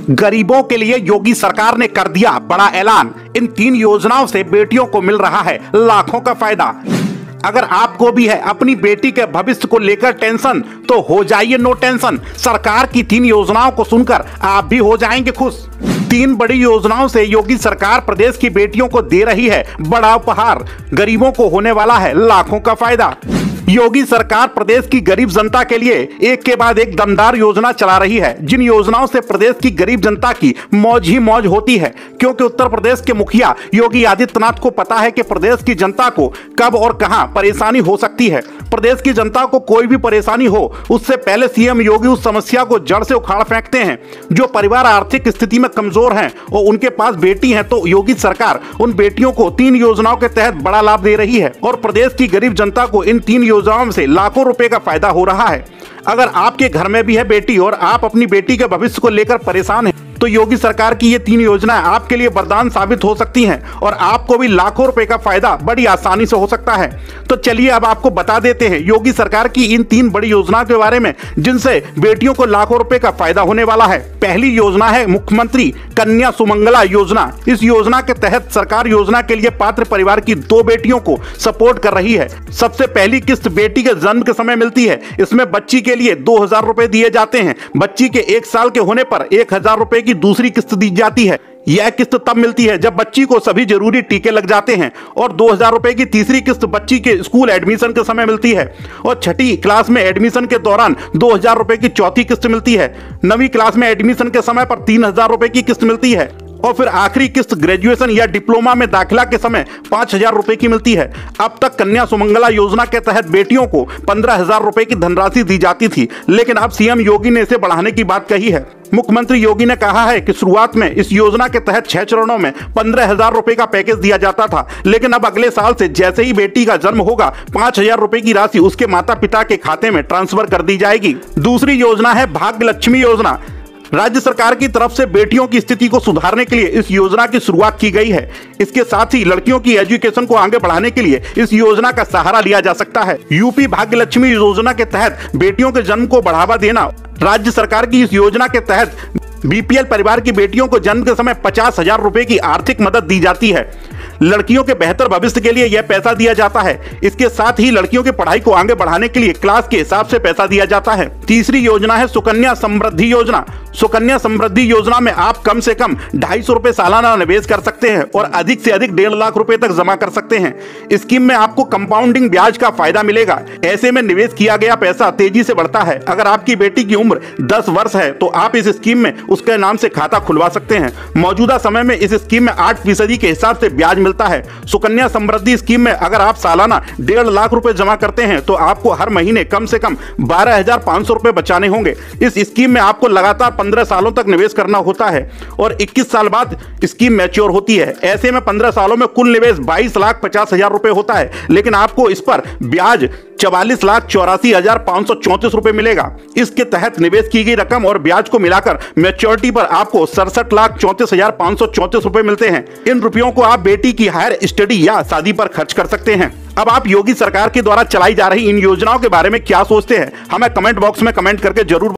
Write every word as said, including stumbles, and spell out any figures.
गरीबों के लिए योगी सरकार ने कर दिया बड़ा ऐलान। इन तीन योजनाओं से बेटियों को मिल रहा है लाखों का फायदा। अगर आपको भी है अपनी बेटी के भविष्य को लेकर टेंशन, तो हो जाइए नो टेंशन। सरकार की तीन योजनाओं को सुनकर आप भी हो जाएंगे खुश। तीन बड़ी योजनाओं से योगी सरकार प्रदेश की बेटियों को दे रही है बड़ा उपहार। गरीबों को होने वाला है लाखों का फायदा। योगी सरकार प्रदेश की गरीब जनता के लिए एक के बाद एक दमदार योजना चला रही है, जिन योजनाओं से प्रदेश की गरीब जनता की मौज ही मौज होती है। क्योंकि उत्तर प्रदेश के मुखिया योगी आदित्यनाथ को पता है कि प्रदेश की जनता को कब और कहां परेशानी हो सकती है। प्रदेश की जनता को कोई भी परेशानी हो, उससे पहले सीएम योगी उस समस्या को जड़ से उखाड़ फेंकते हैं। जो परिवार आर्थिक स्थिति में कमजोर हैं और उनके पास बेटी है, तो योगी सरकार उन बेटियों को तीन योजनाओं के तहत बड़ा लाभ दे रही है और प्रदेश की गरीब जनता को इन तीन योजनाओं से लाखों रुपए का फायदा हो रहा है। अगर आपके घर में भी है बेटी और आप अपनी बेटी के भविष्य को लेकर परेशान हैं, तो योगी सरकार की ये तीन योजनाएं आपके लिए वरदान साबित हो सकती हैं और आपको भी लाखों रुपए का फायदा बड़ी आसानी से हो सकता है। तो चलिए अब आपको बता देते हैं योगी सरकार की इन तीन बड़ी योजनाओं के बारे में, जिनसे बेटियों को लाखों रुपए का फायदा होने वाला है। पहली योजना है मुख्यमंत्री कन्या सुमंगला योजना। इस योजना के तहत सरकार योजना के लिए पात्र परिवार की दो बेटियों को सपोर्ट कर रही है। सबसे पहली किस्त बेटी के जन्म के समय मिलती है। इसमें बच्ची के लिए दो हजार रुपए दिए जाते हैं। बच्ची के एक साल के होने पर एक हजार रुपए की दूसरी किस्त दी जाती है। यह किस्त तब मिलती है जब बच्ची को सभी जरूरी टीके लग जाते हैं। और दो हजार रुपए की तीसरी किस्त बच्ची के स्कूल एडमिशन के समय मिलती है। और छठी क्लास में एडमिशन के दौरान दो हजार रुपए की चौथी किस्त मिलती है। नवीं क्लास में एडमिशन के समय पर तीन हजार रुपए की किस्त मिलती है। और फिर आखिरी किस्त ग्रेजुएशन या डिप्लोमा में दाखिला के समय पांच हजार रुपए की मिलती है। अब तक कन्या सुमंगला योजना के तहत बेटियों को पंद्रह हजार रुपए की धनराशि दी जाती थी, लेकिन अब सीएम योगी ने इसे बढ़ाने की बात कही है। मुख्यमंत्री योगी ने कहा है कि शुरुआत में इस योजना के तहत छह चरणों में पंद्रह हजार रुपए का पैकेज दिया जाता था, लेकिन अब अगले साल से जैसे ही बेटी का जन्म होगा, पांच हजार रुपए की राशि उसके माता पिता के खाते में ट्रांसफर कर दी जाएगी। दूसरी योजना है भाग्य लक्ष्मी योजना। राज्य सरकार की तरफ से बेटियों की स्थिति को सुधारने के लिए इस योजना की शुरुआत की गई है। इसके साथ ही लड़कियों की एजुकेशन को आगे बढ़ाने के लिए इस योजना का सहारा लिया जा सकता है। यूपी भाग्य लक्ष्मी योजना के तहत बेटियों के जन्म को बढ़ावा देना। राज्य सरकार की इस योजना के तहत बीपीएल परिवार की बेटियों को जन्म के समय पचास हजार रुपए की आर्थिक मदद दी जाती है। लड़कियों के बेहतर भविष्य के लिए यह पैसा दिया जाता है। इसके साथ ही लड़कियों की पढ़ाई को आगे बढ़ाने के लिए क्लास के हिसाब से पैसा दिया जाता है। तीसरी योजना है सुकन्या समृद्धि योजना। सुकन्या समृद्धि योजना में आप कम से कम ढाई सौ रुपए सालाना निवेश कर सकते हैं और अधिक से अधिक डेढ़ लाख रुपए तक जमा कर सकते हैं। स्कीम में आपको कंपाउंडिंग ब्याज का फायदा मिलेगा। ऐसे में निवेश किया गया पैसा तेजी से बढ़ता है। अगर आपकी बेटी की उम्र दस वर्ष है, तो आप इस स्कीम में उसके नाम से खाता खुलवा सकते हैं। मौजूदा समय में इस स्कीम में आठ फीसदी के हिसाब से ब्याज मिलता है। सुकन्या समृद्धि स्कीम में अगर आप सालाना डेढ़ लाख रुपए जमा करते हैं, तो आपको हर महीने कम से कम बारह हजार पांच सौ रुपए बचाने होंगे। इस स्कीम में आपको लगातार पंद्रह सालों तक निवेश करना होता है और इक्कीस साल बाद स्कीम मैच्योर होती है। ऐसे में पंद्रह सालों में कुल निवेश बाईस लाख पचास हजार रुपए होता है, लेकिन आपको इस पर ब्याज चवालीस लाख चौरासी हजार पांच सौ चौंतीस रुपए मिलेगा। इसके तहत निवेश की गई रकम और ब्याज को मिलाकर मैच्योरिटी पर आपको सड़सठ लाख चौंतीस हजार पांच सौ चौंतीस रुपए मिलते हैं। इन रुपयों को आप बेटी की हायर स्टडी या शादी पर खर्च कर सकते हैं। अब आप योगी सरकार के द्वारा चलाई जा रही इन योजनाओं के बारे में क्या सोचते हैं, हमें कमेंट बॉक्स में कमेंट करके जरूर